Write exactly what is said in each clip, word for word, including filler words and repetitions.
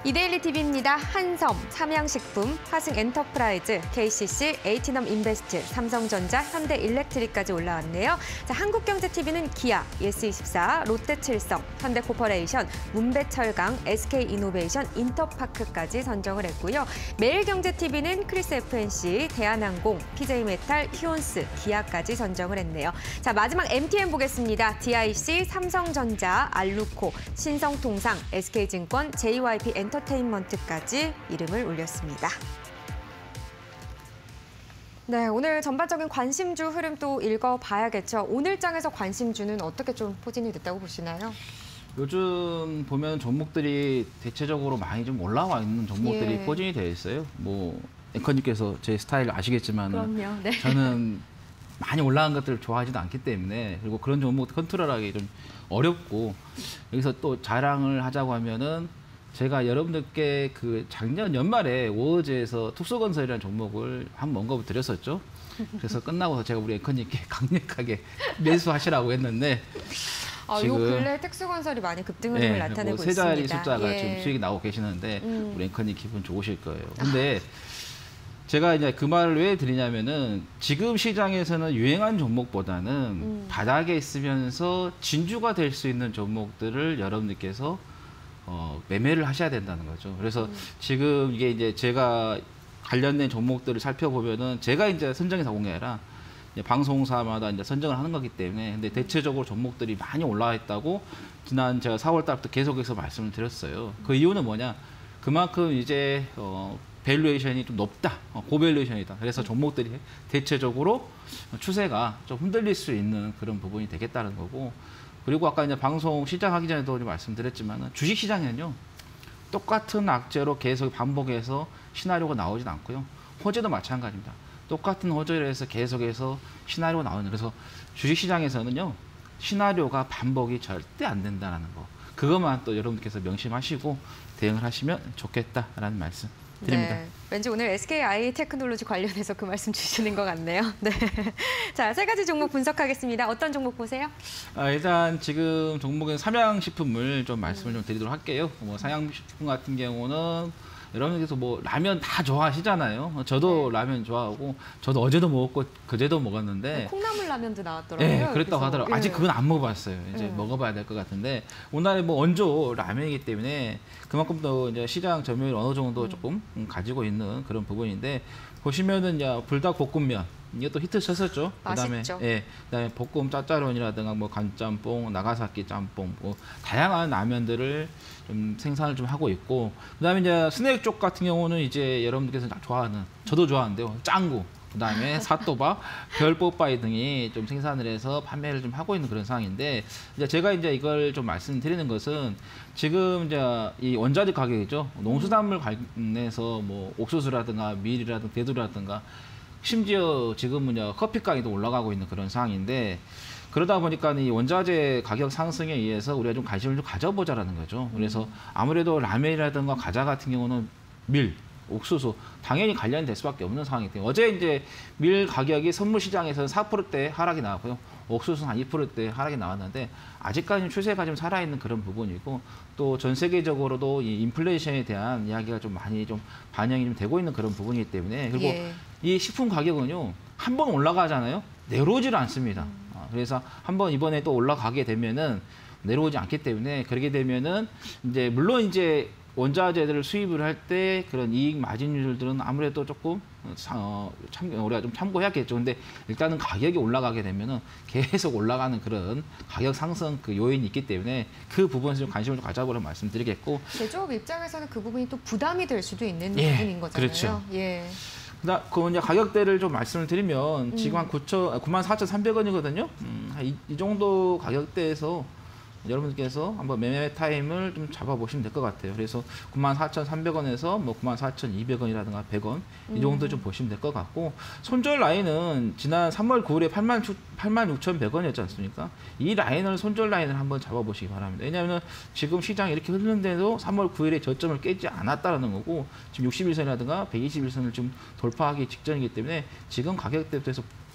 이데일리 티비입니다. 한섬, 삼양식품, 화승엔터프라이즈, 케이씨씨, 에이티넘인베스트, 삼성전자, 현대일렉트릭까지 올라왔네요. 자, 한국경제티비는 기아, 예스이십사, 롯데칠성, 현대코퍼레이션, 문배철강, 에스케이이노베이션, 인터파크까지 선정을 했고요. 매일경제티비는 크리스에프엔씨, 대한항공, 피제이메탈, 휴온스, 기아까지 선정을 했네요. 자, 마지막 엠티엔 보겠습니다. 디아이씨, 삼성전자, 알루코, 신성통상, 에스케이증권, 제이와이피 엔터테인먼트까지 이름을 올렸습니다. 네, 오늘 전반적인 관심주 흐름 또 읽어봐야겠죠. 오늘 장에서 관심주는 어떻게 좀 포진이 됐다고 보시나요? 요즘 보면 종목들이 대체적으로 많이 좀 올라와 있는 종목들이 예. 포진이 되어 있어요. 뭐 앵커님께서 제 스타일 아시겠지만 네. 저는 많이 올라간 것들을 좋아하지도 않기 때문에, 그리고 그런 종목 컨트롤하기 좀 어렵고, 여기서 또 자랑을 하자고 하면은 제가 여러분들께 그 작년 연말에 오어제에서 투스건설이라는 종목을 한번 언급을 드렸었죠. 그래서 끝나고서 제가 우리 앵커님께 강력하게 매수하시라고 했는데, 아, 지금 요 근래 특수건설이 많이 급등을 네, 나타내고 뭐 세 자리 있습니다. 숫자가 예. 지금 수익이 나오고 계시는데 음. 우리 앵커님 기분 좋으실 거예요. 근데 제가 이제 그 말을 왜 드리냐면은, 지금 시장에서는 유행한 종목보다는 음. 바닥에 있으면서 진주가 될 수 있는 종목들을 여러분들께서 어, 매매를 하셔야 된다는 거죠. 그래서 음. 지금 이게 이제 제가 관련된 종목들을 살펴보면은 제가 이제 선정해서 온 게 아니라 이제 방송사마다 이제 선정을 하는 거기 때문에, 근데 대체적으로 종목들이 많이 올라와 있다고 지난 제가 사월 달부터 계속해서 말씀을 드렸어요. 그 이유는 뭐냐? 그만큼 이제 어, 밸류에이션이 좀 높다, 어, 고밸류에이션이다. 그래서 종목들이 대체적으로 추세가 좀 흔들릴 수 있는 그런 부분이 되겠다는 거고, 그리고 아까 이제 방송 시작하기 전에도 말씀드렸지만 주식 시장에는요, 똑같은 악재로 계속 반복해서 시나리오가 나오진 않고요. 호재도 마찬가지입니다. 똑같은 호재를 해서 계속해서 시나리오가 나오는, 그래서 주식 시장에서는요, 시나리오가 반복이 절대 안 된다는 거. 그것만 또 여러분들께서 명심하시고 대응을 하시면 좋겠다라는 말씀 드립니다. 네, 왠지 오늘 에스케이아이 테크놀로지 관련해서 그 말씀 주시는 것 같네요. 네. 자, 세 가지 종목 분석하겠습니다. 어떤 종목 보세요? 아, 일단 지금 종목은 삼양식품을 좀 말씀을 좀 드리도록 할게요. 뭐 삼양식품 같은 경우는 여러분께서 뭐 라면 다 좋아하시잖아요. 저도 네. 라면 좋아하고, 저도 어제도 먹었고 그제도 먹었는데 콩나물 라면도 나왔더라고요. 네, 그랬다고 하더라고요. 예. 아직 그건 안 먹어봤어요. 이제 예. 먹어봐야 될 것 같은데, 오늘의 뭐 원조 라면이기 때문에 그만큼 또 이제 시장 점유율 어느 정도 음. 조금 가지고 있는 그런 부분인데, 보시면은 이제 불닭볶음면 이게 또 히트 쳤었죠. 그다음에 맛있죠. 예, 그다음에 볶음 짜짜론이라든가 뭐 간짬뽕, 나가사키 짬뽕, 뭐 다양한 라면들을 좀 생산을 좀 하고 있고, 그다음에 이제 스낵 쪽 같은 경우는 이제 여러분들께서 좋아하는, 저도 좋아하는데요, 짱구, 그다음에 사또바, 별뽀빠이 등이 좀 생산을 해서 판매를 좀 하고 있는 그런 상황인데, 이제 제가 이제 이걸 좀 말씀드리는 것은, 지금 이제 이 원자재 가격이죠. 농수산물 관련해서 뭐 옥수수라든가 밀이라든가 대두라든가, 심지어 지금은 이제 커피가격도 올라가고 있는 그런 상황인데, 그러다 보니까 이 원자재 가격 상승에 의해서 우리가 좀 관심을 좀 가져보자라는 거죠. 그래서 아무래도 라면이라든가 과자 같은 경우는 밀, 옥수수 당연히 관련이 될 수밖에 없는 상황이기 때문에, 어제 이제 밀 가격이 선물 시장에서는 사 퍼센트대 하락이 나왔고요. 옥수수는 한 이 퍼센트대 하락이 나왔는데, 아직까지는 추세가 좀 살아있는 그런 부분이고, 또 전 세계적으로도 이 인플레이션에 대한 이야기가 좀 많이 좀 반영이 좀 되고 있는 그런 부분이기 때문에, 그리고 예. 이 식품 가격은요, 한 번 올라가잖아요. 내려오지를 않습니다. 음. 그래서 한번 이번에 또 올라가게 되면은 내려오지 않기 때문에, 그렇게 되면은 이제 물론 이제 원자재들을 수입을 할 때 그런 이익 마진율들은 아무래도 조금 어, 참, 우리가 좀 참고해야겠죠. 근데 일단은 가격이 올라가게 되면은 계속 올라가는 그런 가격 상승 그 요인이 있기 때문에, 그 부분에서 좀 관심을 좀 가져보라는 말씀드리겠고, 제조업 입장에서는 그 부분이 또 부담이 될 수도 있는 예, 부분인 거잖아요. 그렇죠. 예. 그다 그 이제 가격대를 좀 말씀을 드리면, 음. 지금 한 구만 사천삼백 원이거든요. 음, 이, 이 정도 가격대에서 여러분께서 한번 매매 타임을 좀 잡아보시면 될 것 같아요. 그래서 구만 사천삼백 원에서 뭐 구만 사천이백 원이라든가 백 원 이 정도 좀 보시면 될 것 같고, 손절 라인은 지난 삼월 구일에 팔만 육천백 원이었지 않습니까? 이 라인을 손절 라인을 한번 잡아보시기 바랍니다. 왜냐하면 지금 시장이 이렇게 흐르는데도 삼월 구일에 저점을 깨지 않았다라는 거고, 지금 육십일 선이라든가 백이십일 선을 좀 돌파하기 직전이기 때문에 지금 가격대부터 해서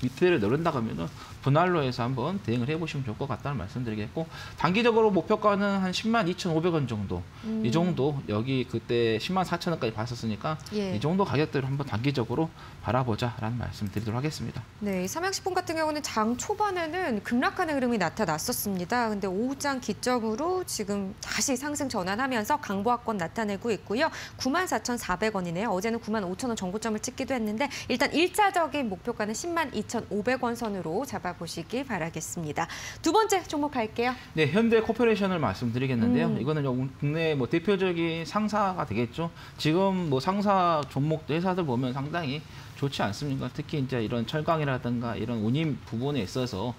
밑에를 누른다 하면은 분할로 해서 한번 대응을 해보시면 좋을 것 같다는 말씀드리겠고 단기적으로 목표가는 한 십만 이천오백 원 정도 음. 이 정도 여기 그때 십만 사천 원까지 봤었으니까 예. 이 정도 가격대로 한번 단기적으로 바라보자라는 말씀드리도록 하겠습니다. 네, 삼양식품 같은 경우는 장 초반에는 급락하는 흐름이 나타났었습니다. 근데 오후장 기점으로 지금 다시 상승 전환하면서 강보합권 나타내고 있고요. 구만 사천사백 원이네요. 어제는 구만 오천 원 정고점을 찍기도 했는데 일단 일차적인 목표가는 십만 이천오백 원 선으로 잡아보시기 바라겠습니다. 두 번째 종목 갈게요. 네, 현대 코퍼레이션을 말씀드리겠는데요. 음. 이거는 국내 뭐 대표적인 상사가 되겠죠. 지금 뭐 상사 종목 회사들 보면 상당히 좋지 않습니까? 특히 이제 이런 철강이라든가 이런 운임 부분에 있어서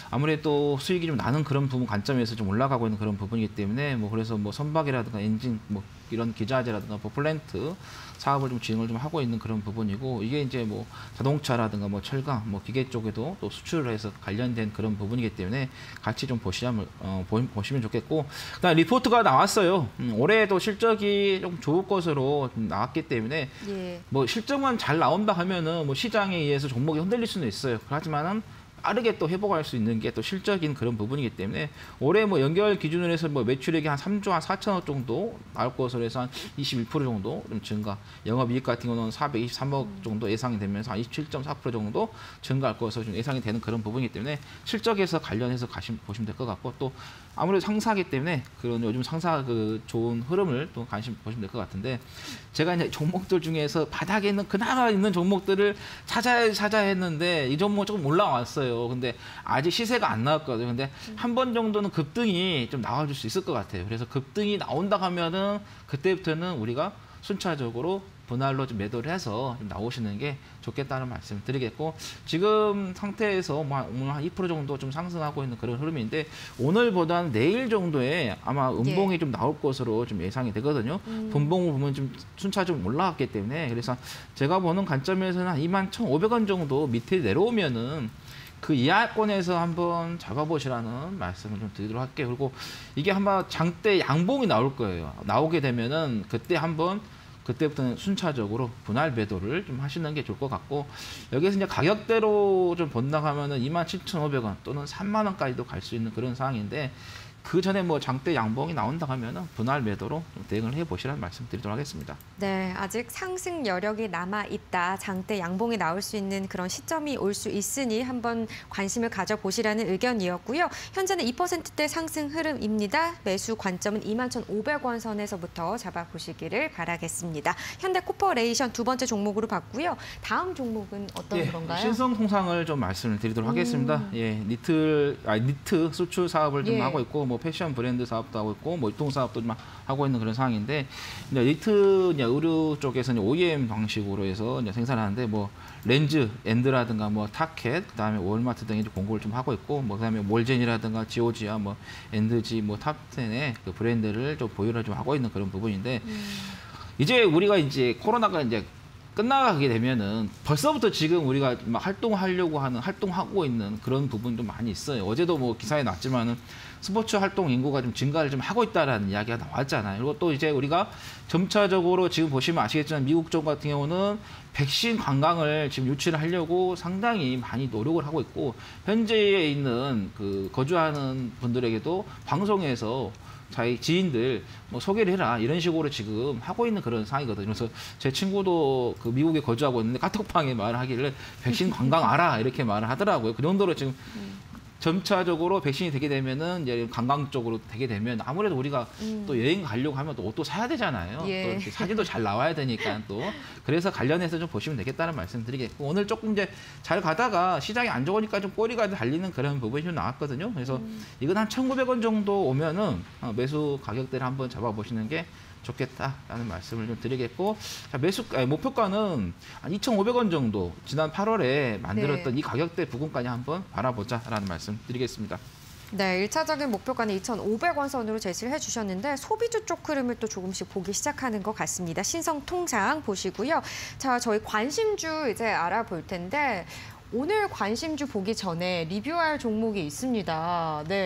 아무래도 수익이 좀 나는 그런 부분 관점에서 좀 올라가고 있는 그런 부분이기 때문에 뭐 그래서 뭐 선박이라든가 엔진 뭐 이런 기자재라든가 뭐 플랜트 사업을 좀 진행을 좀 하고 있는 그런 부분이고 이게 이제 뭐 자동차라든가 뭐 철강 뭐 기계 쪽에도 또 수출을 해서 관련된 그런 부분이기 때문에 같이 좀 보시면 어, 보시면 좋겠고 그다음 리포트가 나왔어요. 음, 올해도 실적이 좀 좋을 것으로 좀 나왔기 때문에 예. 뭐 실적만 잘 나온다 하면은 뭐 시장에 의해서 종목이 흔들릴 수는 있어요. 하지만은 빠르게 또 회복할 수 있는 게 또 실적인 그런 부분이기 때문에 올해 뭐 연결 기준으로 해서 뭐 매출액이 한 삼조 한 사천억 정도 나올 것으로 해서 한 이십일 퍼센트 정도 좀 증가. 영업이익 같은 경우는 사백이십삼억 정도 예상이 되면서 한 이십칠 점 사 퍼센트 정도 증가할 것으로 좀 예상이 되는 그런 부분이기 때문에 실적에서 관련해서 가시 보시면 될 것 같고 또 아무래도 상사기 때문에 그런 요즘 상사 그 좋은 흐름을 또 관심 보시면 될 것 같은데 제가 이제 종목들 중에서 바닥에 있는 그나마 있는 종목들을 찾아야 찾아야 했는데 이 종목 조금 올라왔어요. 근데 아직 시세가 안 나왔거든요. 근데 한 번 정도는 급등이 좀 나와줄 수 있을 것 같아요. 그래서 급등이 나온다 하면은 그때부터는 우리가 순차적으로 분할로 좀 매도를 해서 좀 나오시는 게 좋겠다는 말씀 드리겠고 지금 상태에서 뭐 오늘 한 이 퍼센트 정도 좀 상승하고 있는 그런 흐름인데 오늘보다는 내일 정도에 아마 음봉이 예. 좀 나올 것으로 좀 예상이 되거든요. 음. 분봉을 보면 좀 순차 좀 올라왔기 때문에 그래서 제가 보는 관점에서는 한 이만 천오백 원 정도 밑에 내려오면은 그 이하권에서 한번 잡아보시라는 말씀을 좀 드리도록 할게요. 그리고 이게 한번 장대 양봉이 나올 거예요. 나오게 되면은 그때 한번 그때부터는 순차적으로 분할 매도를 좀 하시는 게 좋을 것 같고 여기서 이제 가격대로 좀 본다 하면은 이만 칠천오백 원 또는 삼만 원까지도 갈 수 있는 그런 상황인데 그 전에 뭐 장대 양봉이 나온다 하면은 분할 매도로 좀 대응을 해 보시라는 말씀 드리도록 하겠습니다. 네, 아직 상승 여력이 남아 있다. 장대 양봉이 나올 수 있는 그런 시점이 올 수 있으니 한번 관심을 가져보시라는 의견이었고요. 현재는 이 퍼센트대 상승 흐름입니다. 매수 관점은 이만 천오백 원 선에서부터 잡아보시기를 바라겠습니다. 현대 코퍼레이션 두 번째 종목으로 봤고요. 다음 종목은 어떤 예, 건가요? 신성통상을 좀 말씀을 드리도록 음. 하겠습니다. 예, 니트, 아, 니트 수출 사업을 좀 예. 하고 있고 뭐 패션 브랜드 사업도 하고 있고 뭐 유통 사업도 좀 하고 있는 그런 상황인데 이제 니트 이제 의류 쪽에서는 오이엠 방식으로 해서 이제 생산하는데 뭐 렌즈, 엔드라든가 뭐 타켓, 그다음에 월마트 등이 공급을 좀 하고 있고 뭐 그다음에 몰젠이라든가 지오지아 뭐 엔드지 뭐 탑텐의 그 브랜드를 좀 보유를 좀 하고 있는 그런 부분인데 음. 이제 우리가 이제 코로나가 이제 끝나가게 되면은 벌써부터 지금 우리가 막 활동하려고 하는 활동하고 있는 그런 부분도 많이 있어요. 어제도 뭐 기사에 났지만은 스포츠 활동 인구가 좀 증가를 좀 하고 있다라는 이야기가 나왔잖아요. 그리고 또 이제 우리가 점차적으로 지금 보시면 아시겠지만 미국 쪽 같은 경우는 백신 관광을 지금 유치를 하려고 상당히 많이 노력을 하고 있고 현재에 있는 그 거주하는 분들에게도 방송에서 자기 지인들 뭐 소개를 해라 이런 식으로 지금 하고 있는 그런 상황이거든요. 그래서 제 친구도 그 미국에 거주하고 있는데 카톡방에 말을 하기를 백신 관광 알아 이렇게 말을 하더라고요. 그 정도로 지금 점차적으로 백신이 되게 되면은 이제 관광 쪽으로 되게 되면 아무래도 우리가 음. 또 여행 가려고 하면 또 옷도 사야 되잖아요. 예. 또 이렇게 사진도 잘 나와야 되니까 또 그래서 관련해서 좀 보시면 되겠다는 말씀드리겠고 오늘 조금 이제 잘 가다가 시장이 안 좋으니까 좀 꼬리가 달리는 그런 부분이 좀 나왔거든요. 그래서 음. 이건 한 천구백 원 정도 오면은 매수 가격대를 한번 잡아보시는 게 좋겠다라는 말씀을 좀 드리겠고 자, 매수 아니, 목표가는 한 이천오백 원 정도 지난 팔월에 만들었던 네. 이 가격대 부근까지 한번 바라보자라는 말씀 드리겠습니다. 네, 일차적인 목표가는 이천오백 원 선으로 제시를 해주셨는데 소비주 쪽 흐름을 또 조금씩 보기 시작하는 것 같습니다. 신성통상 보시고요. 자, 저희 관심주 이제 알아볼 텐데 오늘 관심주 보기 전에 리뷰할 종목이 있습니다. 네.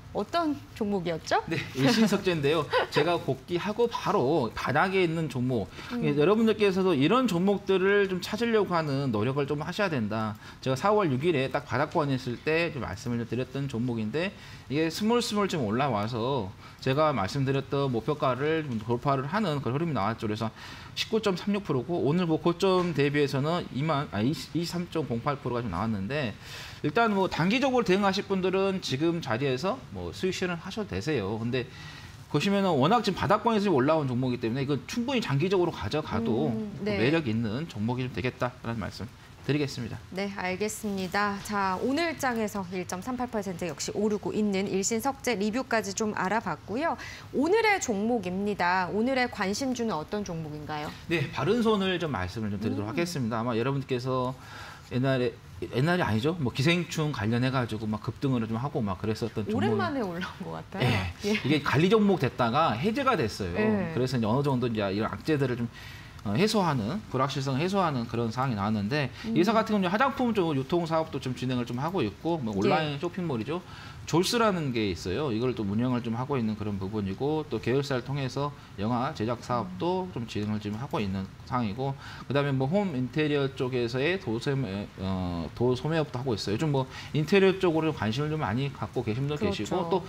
어떤 종목이었죠? 네, 일신석재인데요. 제가 복귀하고 바로 바닥에 있는 종목. 음. 여러분들께서도 이런 종목들을 좀 찾으려고 하는 노력을 좀 하셔야 된다. 제가 사월 육일에 딱 바닥권에 있을 때 좀 말씀을 좀 드렸던 종목인데 이게 스물스물 좀 올라와서 제가 말씀드렸던 목표가를 좀 돌파를 하는 그런 흐름이 나왔죠. 그래서 십구 점 삼육 퍼센트고 오늘 뭐 고점 대비해서는 이만, 아, 이십삼 점 공팔 퍼센트가 좀 나왔는데 일단 뭐 단기적으로 대응하실 분들은 지금 자리에서 뭐 수익 실현 하셔도 되세요. 근데 보시면은 워낙 지금 바닥권에서 올라온 종목이기 때문에 이건 충분히 장기적으로 가져가도 음, 네. 매력 있는 종목이 좀 되겠다라는 말씀 드리겠습니다. 네, 알겠습니다. 자, 오늘 장에서 일 점 삼팔 퍼센트 역시 오르고 있는 일신석재 리뷰까지 좀 알아봤고요. 오늘의 종목입니다. 오늘의 관심주는 어떤 종목인가요? 네, 바른손을 좀 말씀을 좀 드리도록 음. 하겠습니다. 아마 여러분께서 옛날에 옛날이 아니죠. 뭐 기생충 관련해가지고 막 급등을 좀 하고 막 그랬었던 종목. 오랜만에 올라온 것 같아요. 네, 예. 이게 관리 종목 됐다가 해제가 됐어요. 네. 그래서 이제 어느 정도 이제 이런 악재들을 좀 어, 해소하는 불확실성 해소하는 그런 상황이 나왔는데 음. 이 회사 같은 경우는 화장품 쪽 유통 사업도 좀 진행을 좀 하고 있고 뭐 온라인 네. 쇼핑몰이죠. 졸스라는 게 있어요. 이걸 또 운영을 좀 하고 있는 그런 부분이고 또 계열사를 통해서 영화 제작 사업도 좀 진행을 좀 하고 있는 상황이고 그다음에 뭐 홈 인테리어 쪽에서의 도소매 어, 도소매업도 하고 있어요. 요즘 뭐 인테리어 쪽으로 관심을 좀 많이 갖고 계신 분도 그렇죠. 계시고 또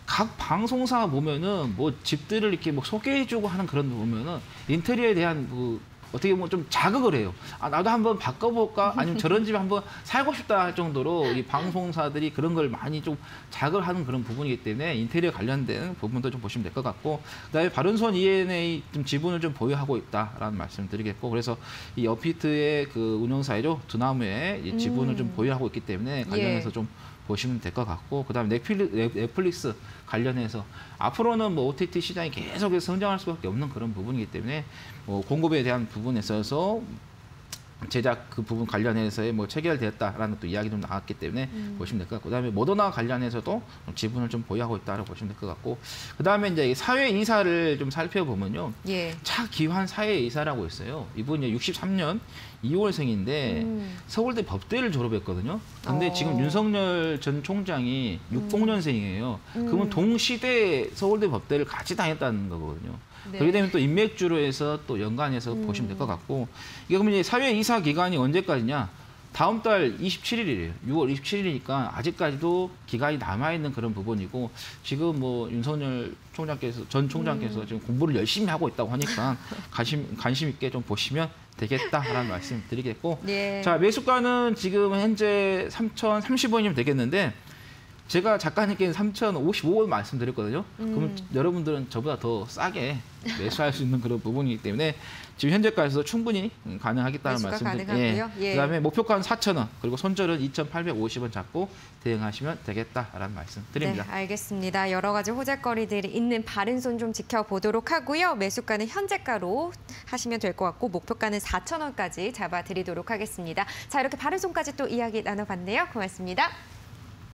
각 방송사 보면은 뭐 집들을 이렇게 뭐 소개해주고 하는 그런 거 보면은 인테리어에 대한 그 어떻게 보면 좀 자극을 해요. 아 나도 한번 바꿔볼까? 아니면 저런 집에 한번 살고 싶다 할 정도로 이 방송사들이 그런 걸 많이 좀 자극을 하는 그런 부분이기 때문에 인테리어 관련된 부분도 좀 보시면 될 것 같고 그다음에 바른손 이엔에이 좀 지분을 좀 보유하고 있다라는 말씀을 드리겠고 그래서 이 어피트의 그 운영사이죠 두나무에 이 지분을 음. 좀 보유하고 있기 때문에 관련해서 예. 좀 보시면 될 것 같고 그다음에 넷플릭, 넷플릭스 관련해서 앞으로는 뭐 오티티 시장이 계속해서 성장할 수밖에 없는 그런 부분이기 때문에 뭐 공급에 대한 부분에 있어서 제작 그 부분 관련해서의 뭐 체결되었다라는 또 이야기 좀 나왔기 때문에 음. 보시면 될 것 같고 그다음에 모더나 관련해서도 지분을 좀 보유하고 있다고 보시면 될 것 같고 그다음에 이제 사회 이사를 좀 살펴보면요 예. 차기환 사회 이사라고 있어요. 이분이 육십삼 년 이월생인데 음. 서울대 법대를 졸업했거든요. 근데 어. 지금 윤석열 전 총장이 육십 년생이에요. 음. 그러면 동시대 서울대 법대를 같이 다녔다는 거거든요. 네. 그렇게 되면 또 인맥주로 해서 또 연관해서 음. 보시면 될 것 같고 이게 그러면 이제 사회 이사 기간이 언제까지냐? 다음 달 이십칠 일이에요. 유월 이십칠 일이니까 아직까지도 기간이 남아있는 그런 부분이고 지금 뭐 윤석열 총장께서 전 총장께서 음. 지금 공부를 열심히 하고 있다고 하니까 관심 관심 있게 좀 보시면 되겠다라는 말씀 드리겠고 예. 자 매수가는 지금 현재 삼천삼십 원이면 되겠는데 제가 작가님께 삼천오십오 원 말씀드렸거든요. 음. 그러면 여러분들은 저보다 더 싸게 매수할 수 있는 그런 부분이기 때문에 지금 현재까지도 충분히 가능하겠다는 매수가 말씀드립니다. 가능하고요. 예. 그다음에 목표가는 사천 원 그리고 손절은 이천팔백오십 원 잡고 대응하시면 되겠다라는 말씀 드립니다. 네, 알겠습니다. 여러 가지 호재거리들이 있는 바른손 좀 지켜보도록 하고요. 매수가는 현재가로 하시면 될 것 같고 목표가는 사천 원까지 잡아드리도록 하겠습니다. 자, 이렇게 바른손까지 또 이야기 나눠봤네요. 고맙습니다.